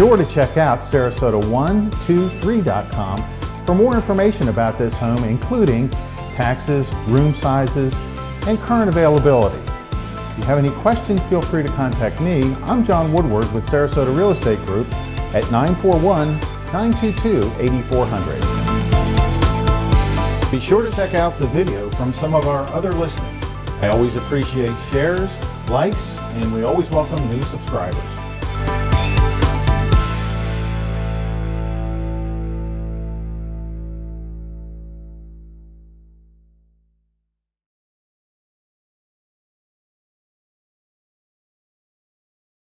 sure to check out Sarasota123.com for more information about this home, including taxes, room sizes, and current availability. If you have any questions, feel free to contact me. I'm John Woodward with Sarasota Real Estate Group at 941-922-8400. Be sure to check out the video from some of our other listings. I always appreciate shares, likes, and we always welcome new subscribers.